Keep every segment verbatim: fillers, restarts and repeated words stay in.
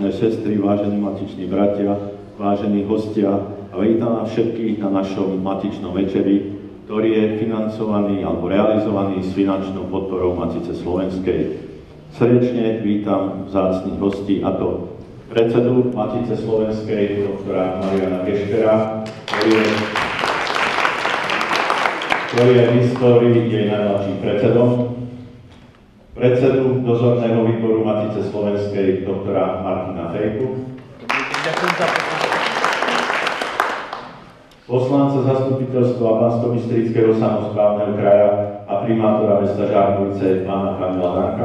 matičné sestry, vážení matiční bratia, vážení hostia a vítam vás všetkých na našom matičnom večeri, ktorý je financovaný alebo realizovaný s finančnou podporou Matice slovenskej. Srdečne vítam vzácnych hostí, a to predsedu Matice slovenskej, doktora Mariana Gešpera, ktorý je, ktorý je v histórii jej najmladším predsedom, predsedu dozorného výboru Matice slovenskej, doktora Martina Fejku, poslanca zastupiteľstva Banskobystrického samosprávneho kraja a primátora mesta Žarnovice pána Kamila Danka,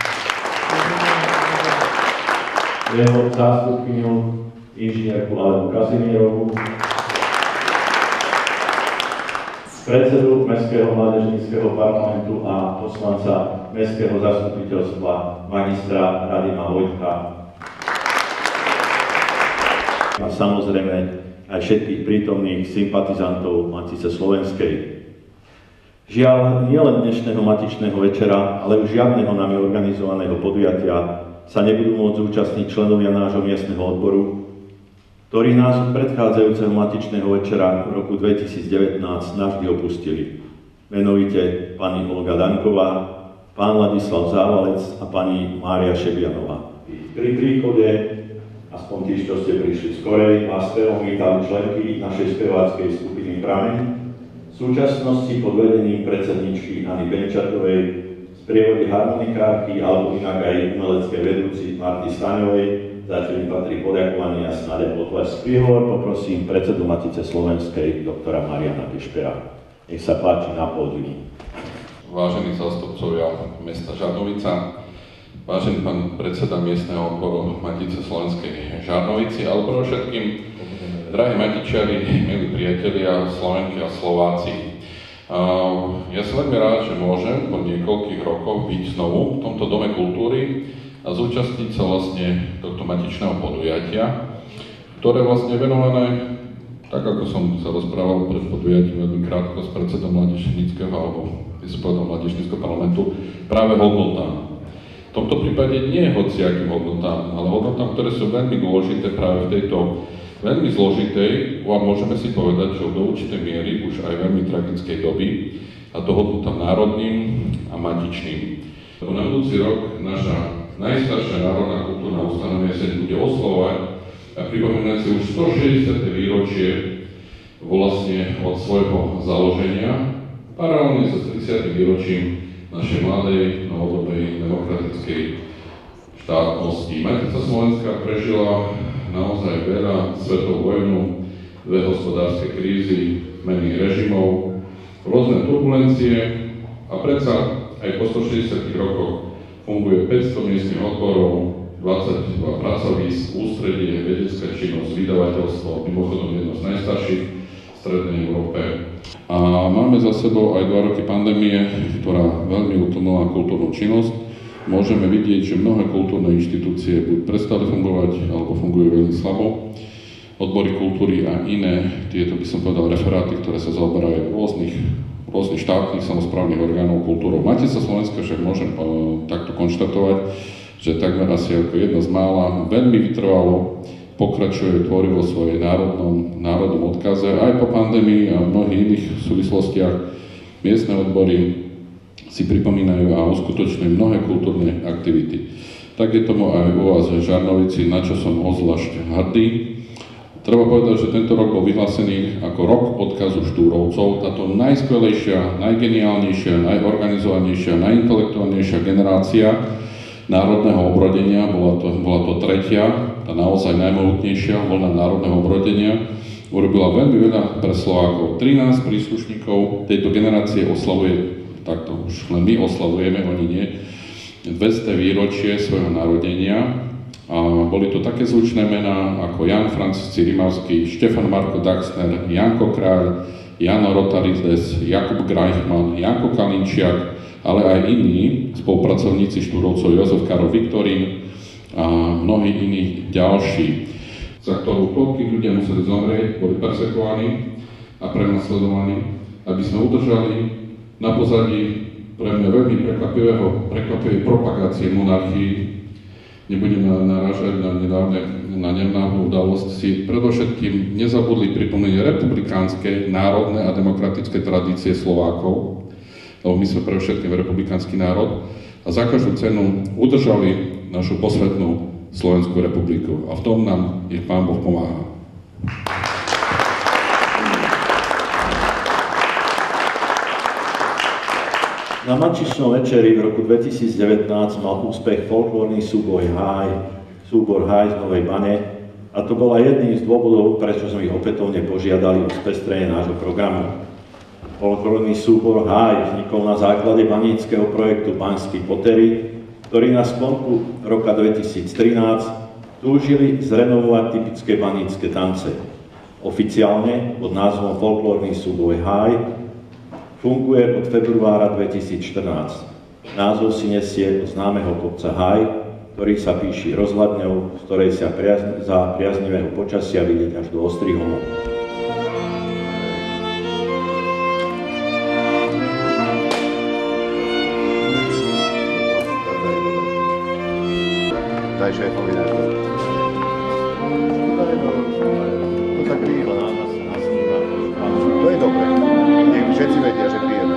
jeho zástupkyňu inžinierku Alenu Kazimierovú, predsedu Mestského mládežníckeho parlamentu a poslanca Mestského zastupiteľstva magistra Radima Vojtka a samozrejme aj všetkých prítomných sympatizantov Matice slovenskej. Žiaľ, nielen dnešného matičného večera, ale už žiadneho nami organizovaného podujatia sa nebudú môcť zúčastniť členovia nášho miestneho odboru, ktorí nás od predchádzajúceho matičného večera v roku dvetisícdevätnásť navždy opustili. Menovite pani Olga Danková, pán Ladislav Závalec a pani Mária Šebianová. Pri príchode, aspoň tí, čo ste prišli skorej, vás spevom vítali členky našej speváckej skupiny Prameň, v súčasnosti pod vedením predsedničky Anny Benčatovej, z prievody harmonikárky alebo inak aj umeleckej vedúci Marty Staňovej, za čo im patrí poďakovanie a snáď potlesk. Príhovor poprosím predsedu Matice slovenskej, doktora Mariana Gešpera. Nech sa páči na pódium. Vážení zástupcovia mesta Žarnovica, vážený pán predseda miestneho odboru Matice slovenskej Žarnovici, ale pre všetkým, drahí matičiari, milí priatelia, Slovenky a Slováci. Ja som veľmi rád, že môžem po niekoľkých rokoch byť znovu v tomto dome kultúry a zúčastniť sa vlastne tohto matičného podujatia, ktoré vlastne je venované, tak ako som sa rozprával pred podujatím veľmi krátko s predsedom mládežníckeho alebo vysokovodom mládežníckeho parlamentu, práve hodnotám. V tomto prípade nie je hociakým hodnotám, ale hodnotám, ktoré sú veľmi dôležité práve v tejto veľmi zložitej, a môžeme si povedať, že do určitej miery už aj veľmi tragickej doby, a to hodnotám národným a matičným. Na budúci rok naša najstaršia národná kultúrna ustanovenia sa bude oslovovať a pripomínať si už stošesťdesiate výročie vlastne od svojho založenia, paralelne so tridsiatym výročím našej mladej, novodobej, demokratickej štátnosti. Matica Slovenská prežila naozaj veľa, svetovú vojnu, dve hospodárske krízy, zmeny režimov, rôzne turbulencie a predsa aj po stošesťdesiatich rokoch funguje päťsto miestnych odborov, dvadsaťdva pracovísk, ústredie, vedecká činnosť, vydavateľstvo, mimochodom jedno z najstarších v Strednej Európe. A máme za sebou aj dva roky pandémie, ktorá veľmi utlmila kultúrnu činnosť. Môžeme vidieť, že mnohé kultúrne inštitúcie buď prestali fungovať, alebo fungujú veľmi slabo. Odbory kultúry a iné, tieto by som povedal referáty, ktoré sa zaoberajú rôznych rôznych štátnych samosprávnych orgánov kultúrou. Matica Slovenská však môžem uh, takto konštatovať, že takmer asi ako jedna z mála veľmi vytrvalo pokračuje tvorivo svojej národnom, národnom odkaze. Aj po pandémii a mnohých iných súvislostiach miestne odbory si pripomínajú a uskutočňujú mnohé kultúrne aktivity. Tak je tomu aj u vás v Žarnovici, na čo som ozvlášť hrdý. Treba povedať, že tento rok bol vyhlásený ako rok odkazu Štúrovcov. Táto najskvelejšia, najgeniálnejšia, najorganizovanejšia, najintelektuálnejšia generácia národného obrodenia, bola to, bola to tretia, tá naozaj najmohutnejšia vlna národného obrodenia, urobila veľmi veľa pre Slovákov. trinásť príslušníkov tejto generácie oslavuje, takto už len my oslavujeme, oni nie, dvesto výročie svojho narodenia. A boli to také zvučné mená ako Jan František Rimavský, Štefan Marko Daxner, Janko Kráľ, Jano Rotarides, Jakub Grajchman, Janko Kalinčiak, ale aj iní spolupracovníci Štúrovcov, Jozef Karol Viktorín a mnohí iní ďalší, za ktorú koľkí ľudia museli zomrieť, boli persekovaní a prenasledovaní, aby sme udržali na pozadí pre mňa veľmi prekvapivého, prekvapivej propagácie monarchii nebudeme narážať na nedávne, na nedávnu udalosť, si predovšetkým nezabudli pripomínať republikánske, národné a demokratické tradície Slovákov, lebo my sme predovšetkým republikánsky národ, a za každú cenu udržali našu posvetnú Slovenskú republiku. A v tom nám ich Pán Boh pomáha. Na Mačičnom večeri v roku dvetisícdevätnásť mal úspech folklórny súbor Háj, súbor Háj z Novej Bane, a to bola jedným z dôvodov, prečo sme ich opätovne požiadali o spestrenie nášho programu. Folklórny súbor Háj vznikol na základe baníckeho projektu Banskí Potery, ktorí na sklonku roka dvetisíctrinásť túžili zrenovovať typické banícke tance. Oficiálne pod názvom Folklórny súbor Háj funguje od februára dvetisícštrnásť. Názov si nesie od známeho kopca Háj, ktorý sa píši rozhľadňou, z ktorej sa priazn- za priaznivého počasia vidieť až do Ostrihoma. Daj šéfovi na to. To tak rýchlo. To je dobré. Nech všetci vedia, že pijeme.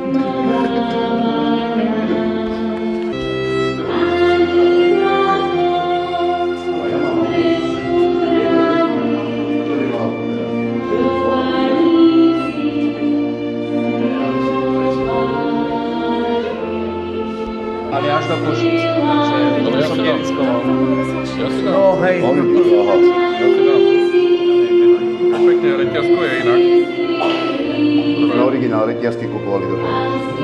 Ale až do Košíc, takže to som neriskoval. Ja si dám. No hej. On je aha. Ja si dám. Pekne, reťazko je inak. Na originál reťazky kupovali do toho.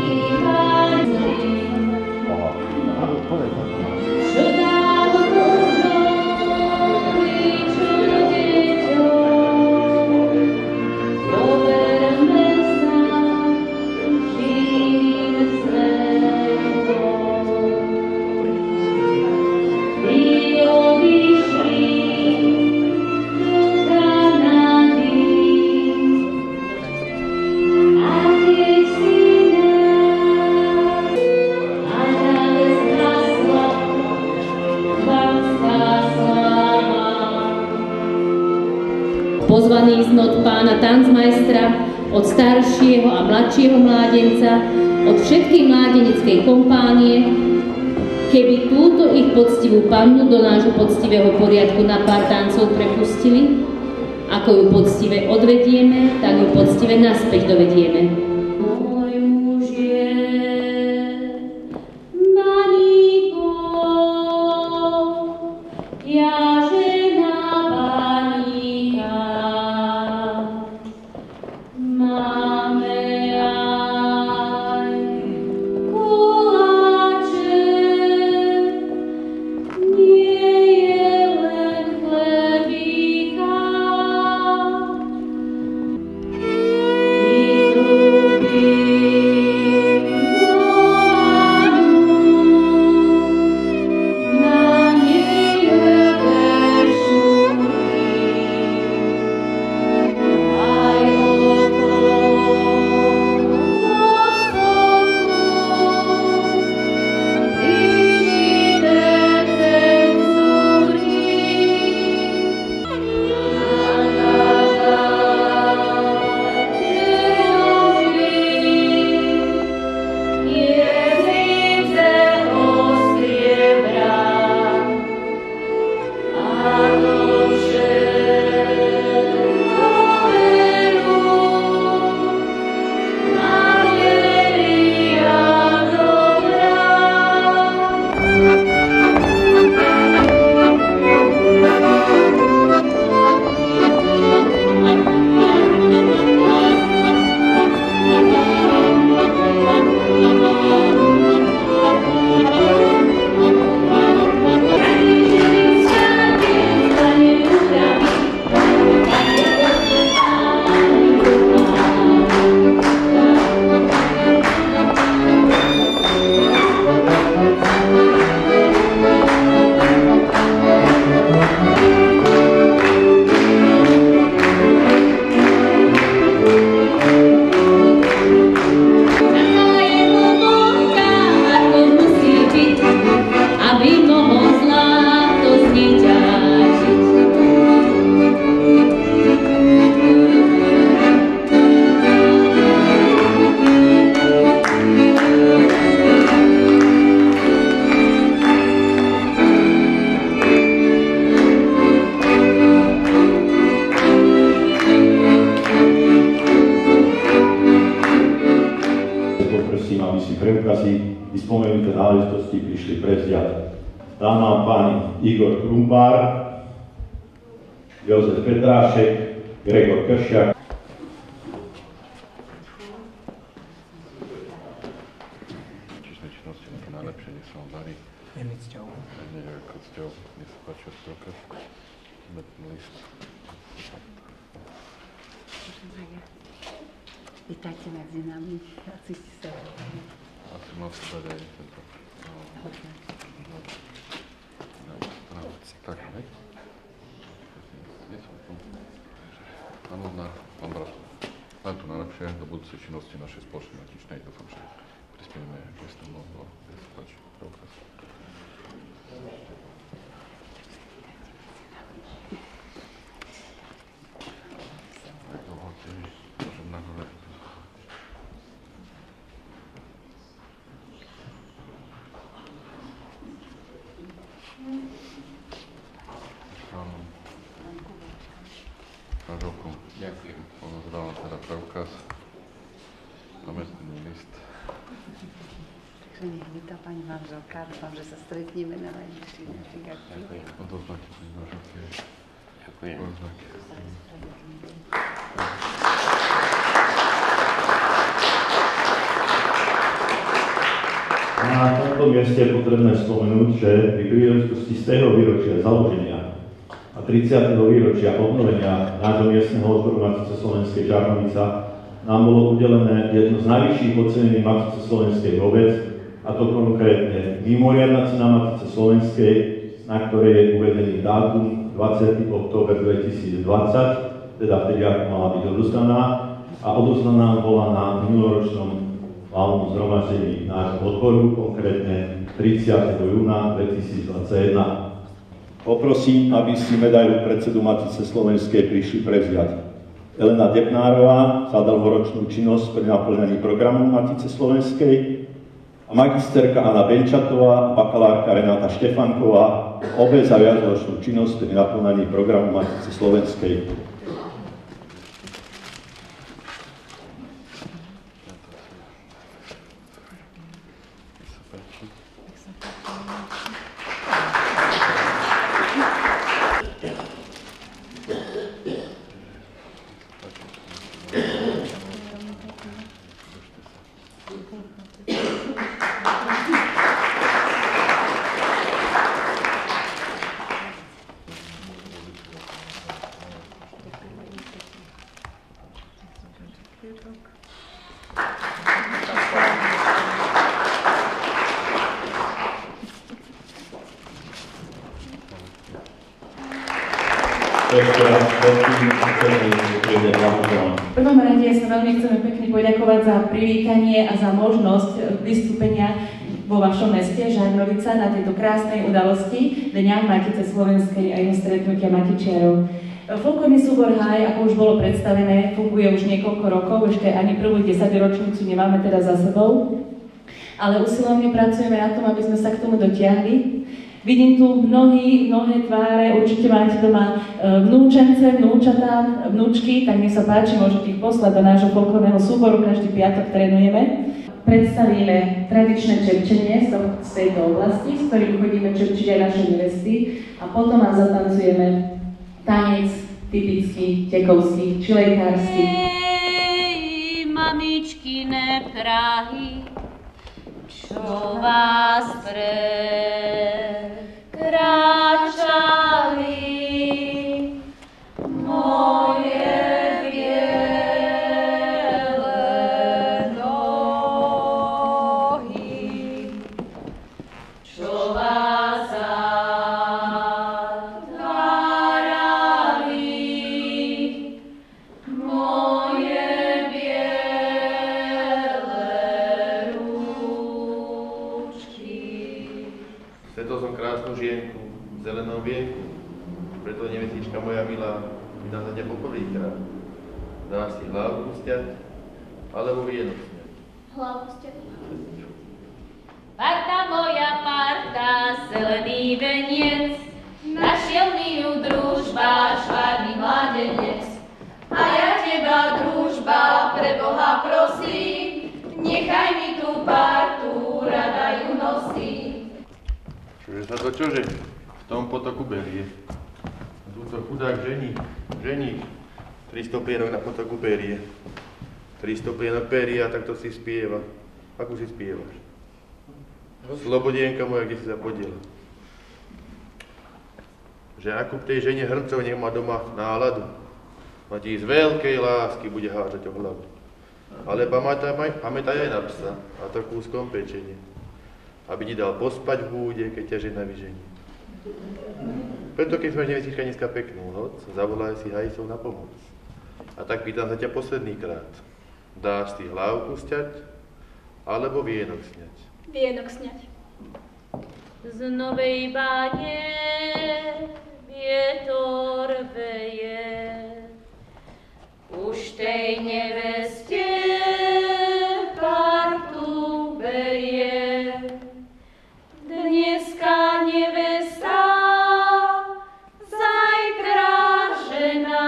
Pozvaný znot pána tancmajstra, od staršieho a mladšieho mládenca, od všetkej mládeneckej kompánie, keby túto ich poctivú pannu do nášho poctivého poriadku na pár tancov prepustili, ako ju poctive odvedieme, tak ju poctive naspäť dovedieme. Môj muž je baníkom, ja žena baníka. Máme aj koláče, nie je len chlebíka. I preukazy i spomenuté náležitosti prišli prevziať dáma páni Igor Krumpár, Jozef Petrášek, Gregor Kršiak. Čižné činnosti na to najlepšie, nech sa vám darí. Je mi cťou. Nie je ako cťou, nech sa páči od preukaz. Metný list. Vítajte medzi nami. Asi ste sa... Asi mal sa dať aj tento. Tak, hej. Nie som tu. Áno, na pán Braško. Len tu najlepšie do budúcej činnosti našej spoločnej matičnej. Dúfam, že prispieme k istому do páči preukaz. Tak dovolte mi, môžem na hore. Manželku. Ďakujem. Pozdávam teda preukaz. Pamätný list. Takže nech vítá pani manželka. Dúfam, že sa stretneme na najbližších našich akciách. Odoznáte pani manželke. Ďakujem. Odoznáte. Na tomto mieste je potrebné spomenúť, že pri príležitosti z tého výročia založenia a tridsiateho výročia obnovenia nášho miestneho odboru Matice slovenskej Žarnovica nám bolo udelené jedno z najvyšších ocenení Matice slovenskej vôbec, a to konkrétne mimoriadna cena Matice slovenskej, na ktorej je uvedený dátum dvadsiateho október dvetisícdvadsať, teda vtedy ako mala byť odoznaná, a odoznaná bola na minuloročnom valnom zhromaždení nášho odboru, konkrétne tridsiateho júna dvetisícdvadsaťjeden. Poprosím, aby si medailu predsedu Matice slovenskej prišli prevziať Elena Depnárová za dlhoročnú činnosť pri naplňaní programu Matice slovenskej a magisterka Anna Benčatová, bakalárka Renáta Štefanková, obe za viacročnú činnosť pri naplňaní programu Matice slovenskej. V prvom rade sa veľmi chceme pekne poďakovať za privítanie a za možnosť vystúpenia vo vašom meste Žarnovica na tejto krásnej udalosti Dňa Matice slovenskej a jeho stretnutia matičiarov. Folklórny súbor Háj, ako už bolo predstavené, funguje už niekoľko rokov, ešte ani prvú desaťročnicu nemáme teda za sebou, ale usilovne pracujeme na tom, aby sme sa k tomu dotiahli. Vidím tu mnohí, mnohé tváre, určite máte doma vnúčence, vnúčatá, vnúčky, tak nech sa páči, môžete ich poslať do nášho folklórneho súboru, každý piatok trénujeme. Predstavíme tradičné čepčenie z tejto oblasti, s ktorým chodíme čepčiť aj naše nevesty a potom vám zatancujeme tanec typický, tekovský, či lekársky. Ej, mamičkine Prahy, čo vás prekračali, moje biele nohy, čo vás zatvárali, moje biele rúčky. Stretol som krásnu žienku v zelenom vieku, preto nevestička moja milá, mi dá za ťa poprvýkrát. Dáš si hlavu sťať, alebo vienok sňať. Hlavu sťať. Parta moja parta, zelený veniec, našiel mi ju družba, švárny mladenec. A ja teba, družba, pre Boha prosím, nechaj mi tú partu za to čože v tom potoku berie. Túto chudák žení, žení, tristo plienok na potoku berie. tristo plienok berie a takto si spieva. Ako si spievaš? Slobodienka moja, kde si sa podiela. Že ako v tej žene hrncov nech má doma náladu. Ma ti z veľkej lásky bude hádzať o hlavu. Ale pamätaj, pamätaj aj na psa a to kúskom pečenie. Aby ti dal pospať v búde, keď ťa žena vyženie. Preto keď máš nevestička dneska peknú noc, zavolaj si hajsov na pomoc. A tak pýtam sa ťa posledný krát. Dáš si hlávku sťať, alebo vienok sňať? Vienok sňať. Z Novej Báne vietor veje, už tej neveste partu berie. Dneska nevesta, zajtra žena,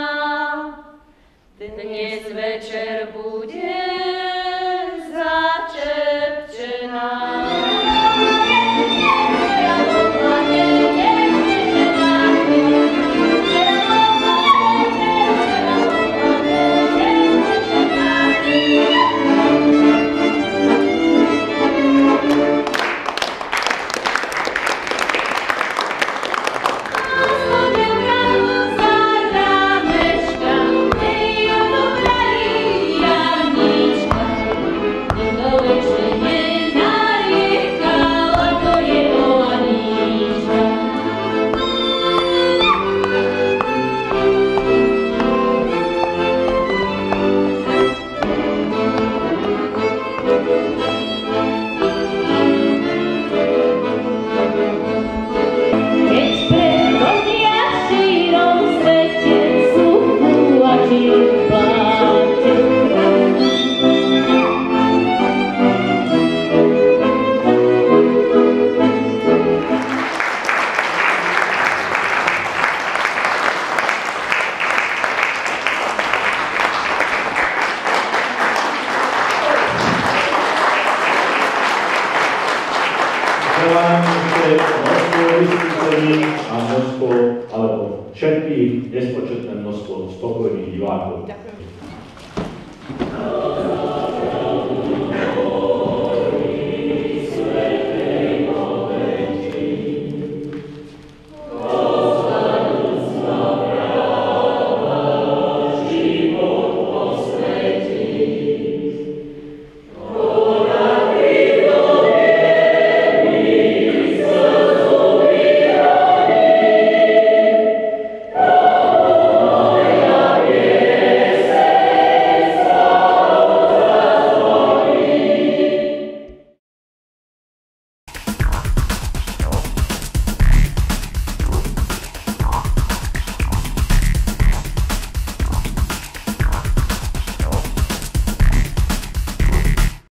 dnes večer bude začepčená. alebo všetkých nespočetné množstvo spokojných divákov. Ďakujem.